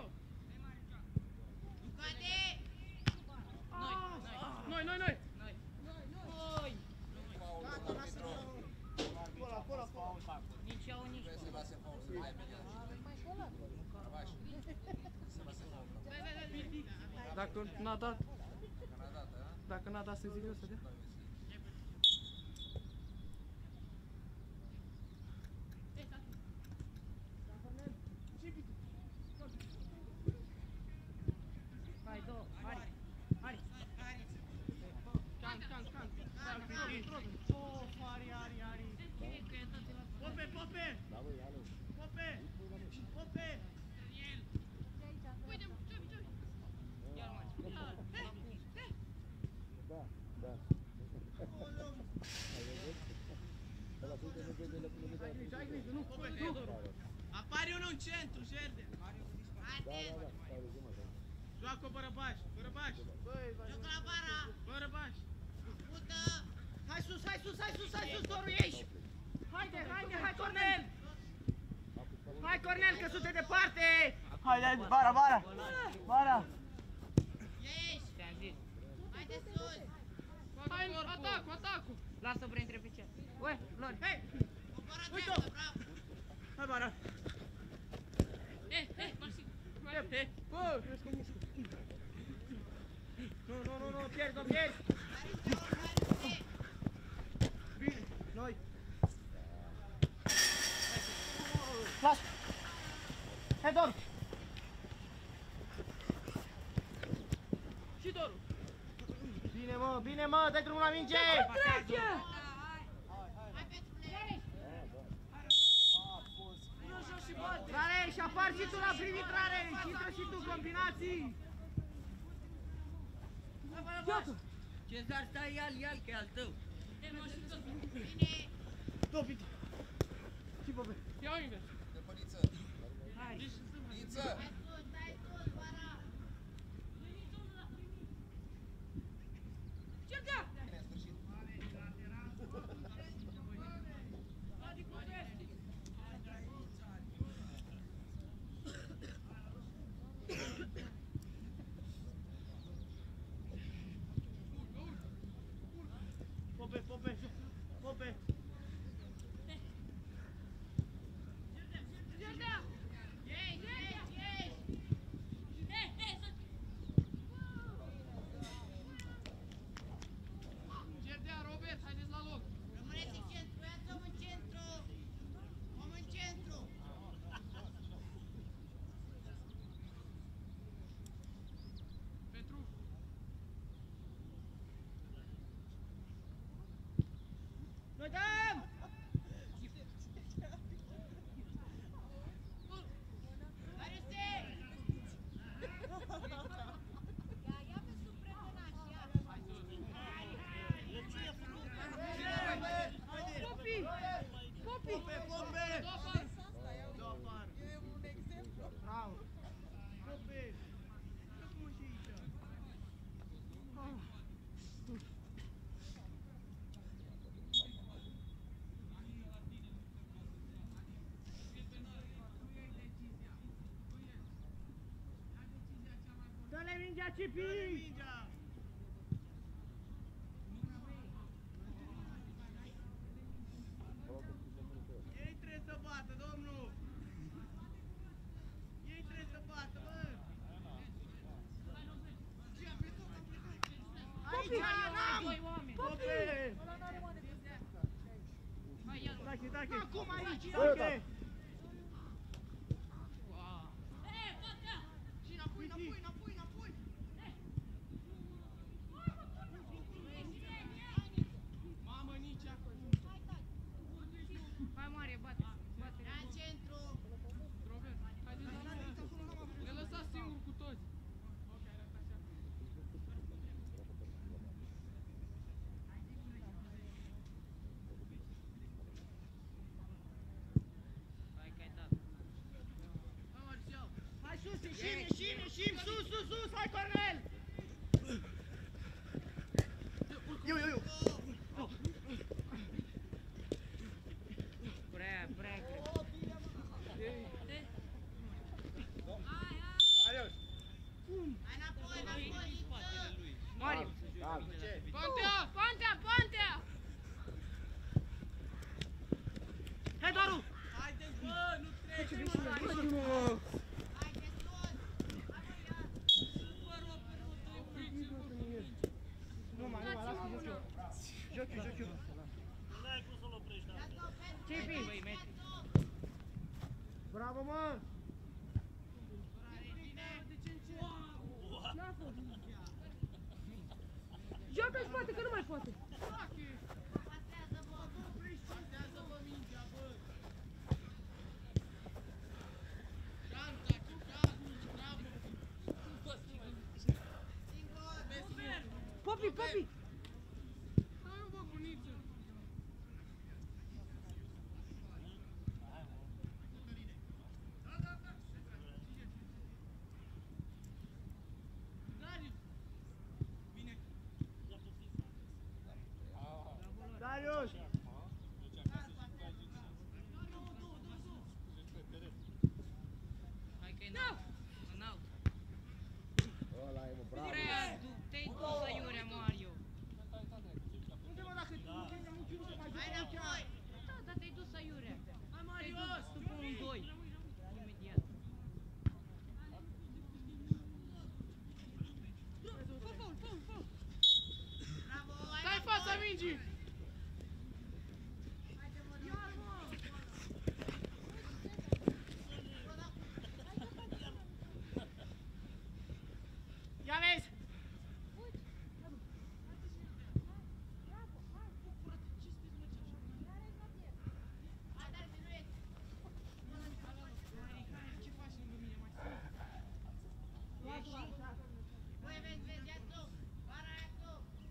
Ducate! Noi, noi, noi! Noi. Gata, lasă-l! Acolo, acolo, acolo! Nici eu, nici Trebuie să lase faul să mai bine. Rămași. Să lase faul. Dacă n-a dat, Canada, da? dacă n-a dat să zic eu să dea. Hai, două, hai, hai! Can, can, can! Oh, Ari, Ari, Ari! Pope, Pope! Pope! Pope! Uite, ce-mi, ce-mi? Da, da. Ăla uite, nu vede la tine de Ai grijă, ai grijă, nu, Pope, nu! Apare unul în centru, Jerde. Da, da, da. Stai, zi, mă, stai. Joacă Bărăbaș, Bărăbaș! Băi, vai, Joc la bara! Bărăbaș! Mută! Hai sus, hai sus, hai sus, hai sus, Doru, ieși! Haide, haide, hai, Cornel! Hai, Cornel, că sunt departe! Haide, haide, bara, bara! Bara! Ieși! te-am zis. Haide sus! Hai, atacul, atacul! Lasă-o printre picioare. Ue, Lori. Hei! Coboară Uite-o! dreapta, bravo! Hai, bara! Eh, eh, Maxim. He, bă, crezi că mișcă. Nu, nu, nu, nu, pierzi, nu pierzi! Bine, noi! Las! Hai, Doru! Și Doru! Bine, mă, bine, mă, dai drumul la minge! Trece! Hai pentru play! Rare, și apar și tu la primit, Rare! Și intră și tu, combinații! Cezar, stai, ia-l, ia-l, că e al tău. Bine! Topit! Și Bobe! Ia-o invers! De păliță. Hai. Liță. Hai sus, stai sus, bara! Bine, în sfârșit. Pope, Pope, Pope! Ieși, ieși, ieși! Gerdea, Robert, haideți la loc! Rămâneți în centru, ia-ți om în centru! Om în centru! Petru! Noi dăm! Mariuse! Ia, ia pe sub pretonaș, ia! Popi! Popi! Pope, Pope! Dopar! E un exemplu! Bravo! Pope! Ce cum și aici? Dă-le mingea, Cipi! Ei trebuie să bată, domnul! Ei trebuie să bată, bă! Aici, n-am! Pope! Tache, tache! Acum aici, Bă, tache! Și înapoi, înapoi, înapoi, înapoi! Mamă, nici acolo! Hai mare, bate, bate. La centru. Robert, haideți la ne lăsați singuri cu toți. Hai că ai dat. Hai Marcel. Hai sus, ieșim, ieșim, ieșim! Sus, sus, sus! Hai, Cornel! Eu, eu, eu! Prea, prea cred. Marius! Hai înapoi, înapoi. Mariu! Calm. Pantea! Pontea, pontea! Hai, Doru! Haideți, bă, nu trece! Haideți toți. Nu mai, nu mai, lasă-mă joc eu. Joc eu, joc eu. N-ai cum să-l oprești, da? Ce-i băi, mete? Bravo, mă! Joacă în spate, că nu mai poate. Pasează-mă mingea, bă! Canta, cu cazul, bravo! Popi, popi! Hai, bă, buniță! Darius! Bine! Darius! Hai că-i înalt. Înalt. Ăla e, mă, bravo. Prea, du- te-ai dus aiurea, Mario. Unde, mă, dacă nu te-ai niciunul să mai joc Hai aici? înapoi. Da, dar te-ai dus aiurea. Hai, Te-ai Marius! dus după un doi. Imediat. Bravo, hai Stai în fața mingii! Ia vezi! Ce faci lângă mine, mai Voi vezi, vezi, ia tu. Para, ia tu.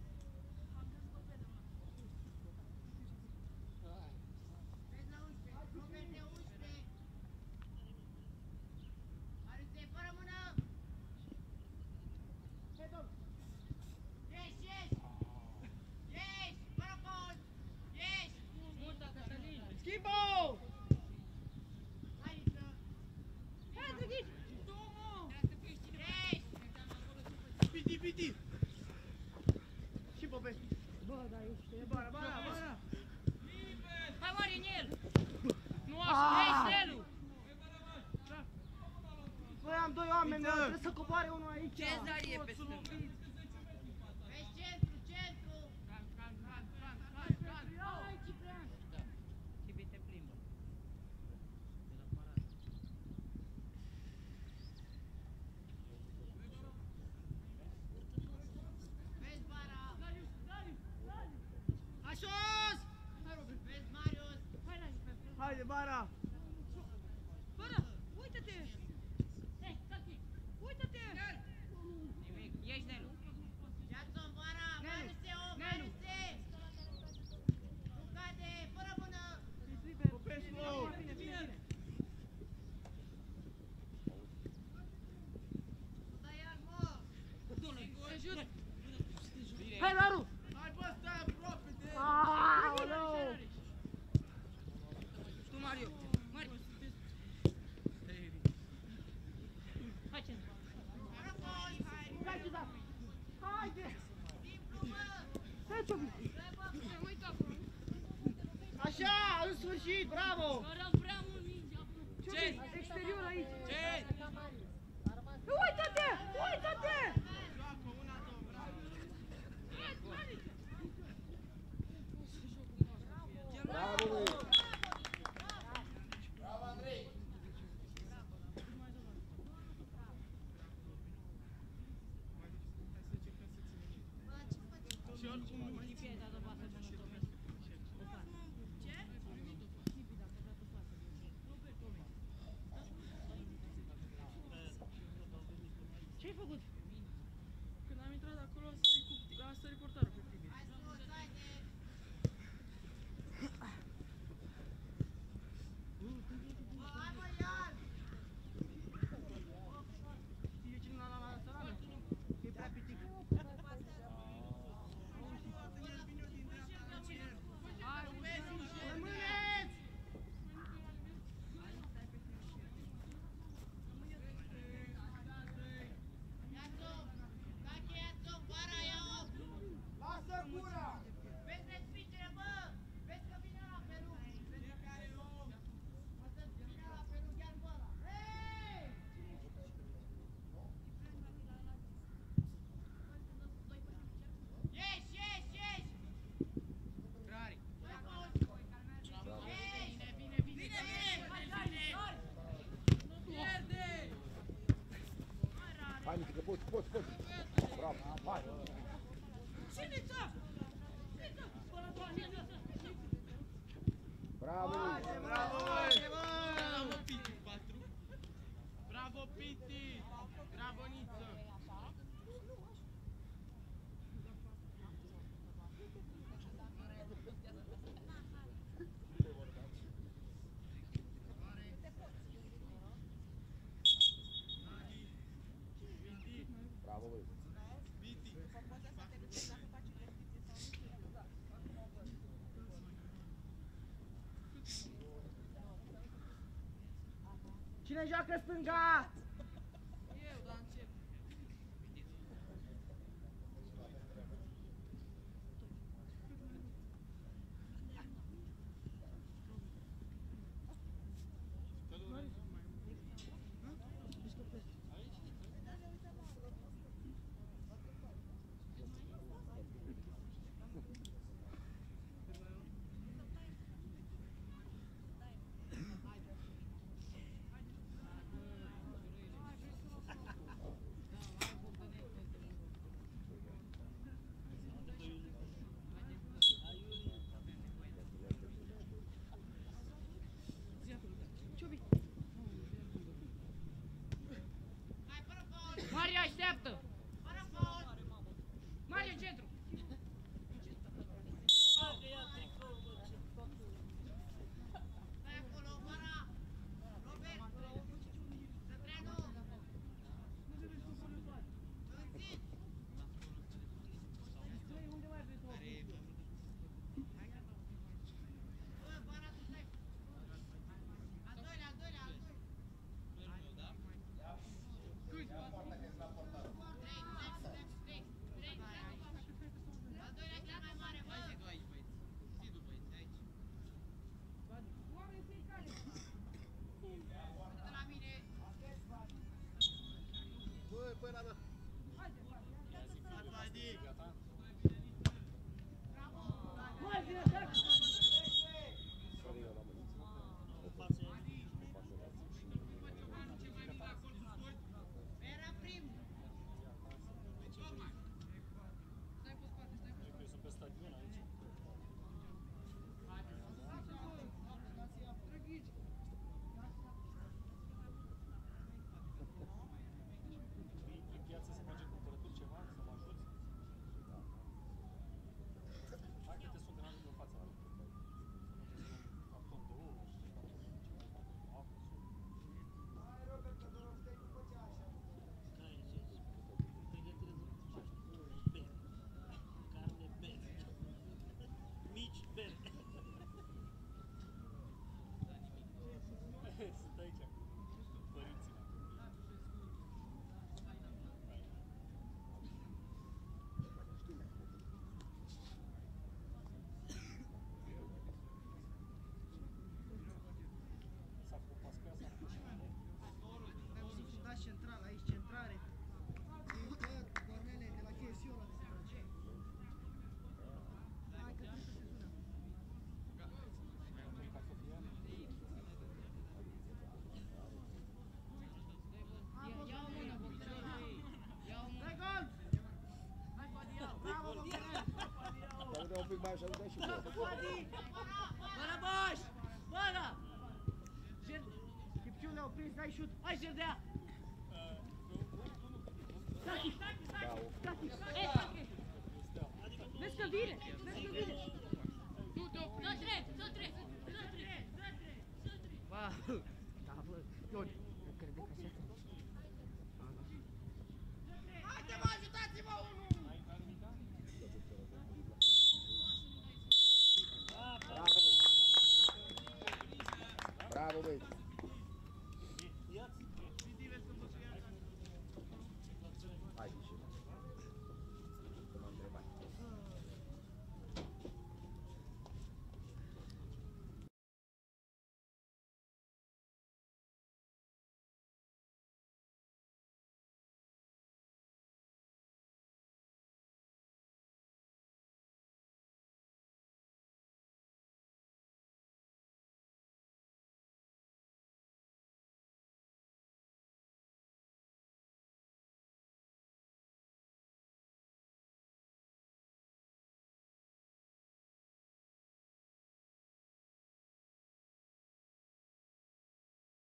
Vezi la unsprezece. Robert de unsprezece. Marius, fără mână. Ieși, ieși. Ieși, fără post. Ieși. Multă, Cătălin. Schimbo! Hai, să. Hai, Drăghici! Ieși. Piti, piti! Și Popescu! Bă, da, ești... Bara, bara, bara! Hai, Mario, în el. Nu Ah! așa! Hei, Stelu. Băi, am doi oameni, mă, trebuie să coboare unul aici! Cezar e pe stânga. Vezi centru, centru. Can, can, can, can, can, can! Hai, Ciprian! Cibi te plimbă. De la parad. Vezi bara. Hai sus! Vezi Marius. Hai la Ciprian! Haide, bara! Bără, uită-te! Hei, tati! Uită-te! Nimic. Ieși, Nelu. Ia-ți-o, bara. Mariuse, o, Mariuse. Nu cade, fără mână. Ești liber! Popescu! Bine, bine, bine! Nu dai iar, mă. Hai, Laru! Hai, bă, stai aproape de el! Aoleu! Tu, Mario. Mario. Hai, Cezar. Fără post. Hai, Cezar! Haide! Simplu, mă. Hai, Ciobi! Te uita acolo! Așa, în sfârșit, bravo! Căram prea mult mingea! Ce? Exterior aici! Ce? Uită-te! Uită-te! Joacă una, două, bravo! Bravo, lui! Și oricum nu mai Ce? Ce ai făcut? Când am intrat acolo, a sărit, cu, a sărit portarul pe tine. Știi cine l-a la țărană? E prea pitic. Hai, rămâneți! Lasă gura! Vezi respingere, bă! Vezi că vine la pelug! Fiecare om! Asta vine la pelug chiar bă ăla! Hei! Ieși, ieși, ieși! Rari. Ieși! Vine, vine, vine! Vine, vine! Pierde! Hai, Mitică, poți, poți, poți! Bravo, hai! Cine-ți-o? Bravo! Bravo, băi! Bravo, Piti! patru. Bravo, Piti! Bravo, Niță! Bravo, băi! Cine joacă stânga? Eu, dar încep. așa îți dai și gol. Bora baixo! Bora! Chipciule, opriți, dai șut. Hai, Gerdea! Stati, stati, Da, o stati. Eh, stati. Vezi că vine, vezi că vine. Nu te opri. Dă trei, dă trei, dă trei, dă trei. Ba, da, bă, Ion,